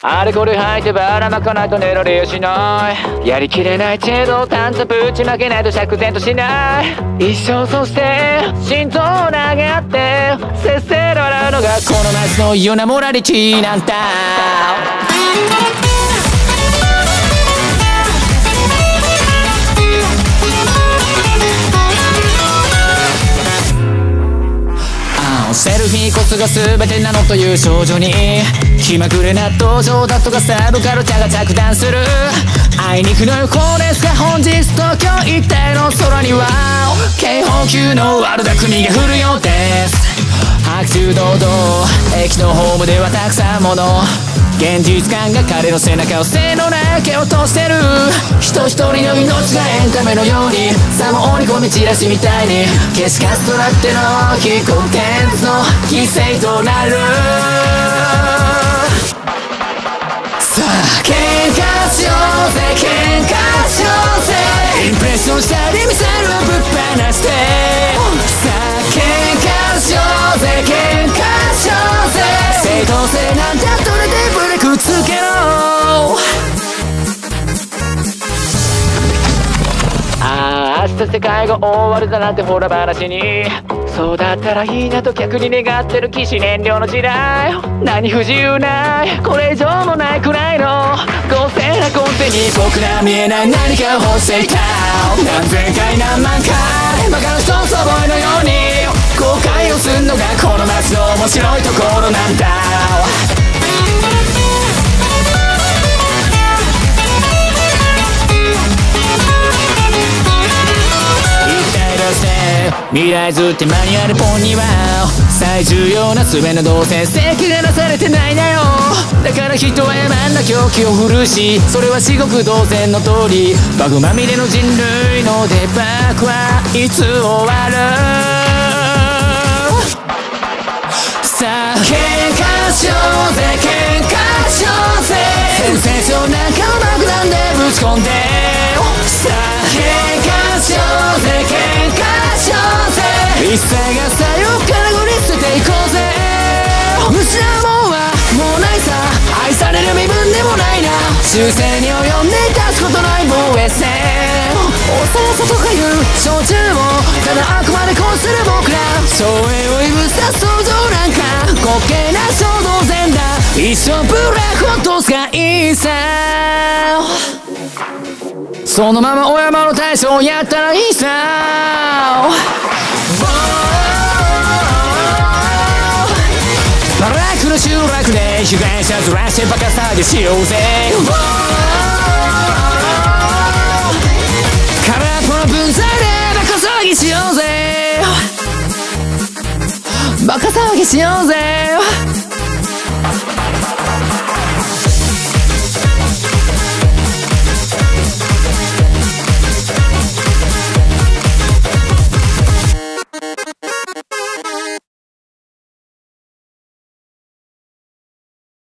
あれこれ吐いてばらまかないと寝られやしない。やりきれない程度短冊ぶちまけないと釈然としない。一生そして心臓を投げ合ってせっせと笑うのがこの夏のようなモラリティなんだ。セルフィーこそが全てなのという少女に気まぐれな登場だとかサブカルチャーが着弾する。あいにくの予報ですが本日東京一帯の空には警報級の悪だくみが降るようです。白昼堂々駅のホームではたくさんもの現実感が彼の背中を背の中を落としてる。人一人の命がエンタメのようにさも織り込みチラシみたいに消しカスとなっての非コンテンツの犠牲となる。さあ喧嘩しようぜ喧嘩しようぜインプレッションしたりミサイルをぶっ放してさあ喧嘩しようぜ喧嘩しようぜ正当性なんてどれでブレークつけろ。ああ明日世界が終わるだなんてほら話にそうだったらいいなと逆に願ってる騎士燃料の時代。何不自由ないこれ以上もないくらいの公正な根底に僕ら見えない何かを欲していた。何千回何万回バカの人のそぼいのように後悔をするのがこの街の面白いところなんだ。未来図ってマニュアル本には最重要な全の動線設計がなされてないんだよ。だから人は野蛮な狂気を振るしそれは至極同然の通りバグまみれの人類のデバッグはいつ終わる。さあ喧嘩しようぜ喧嘩しようぜセンセーションなんかを爆弾でぶち込んでさあ喧嘩しようぜ喧嘩しようぜ一切がさよからごり捨てていこうぜ。失うもんはもうないさ愛される身分でもないな終戦に及んで立つことない防衛戦おさらさとかいう焼酎をただあくまでこうする僕ら照英をいぶした想像なんか滑稽な衝動前だ一生ブラックを落とすがいいさそのままお山の大将やったらいいさ。バラックの集落で被害者ずらしてバカ騒ぎしようぜ。空っぽの分際でバカ騒ぎしようぜバカ騒ぎしようぜ。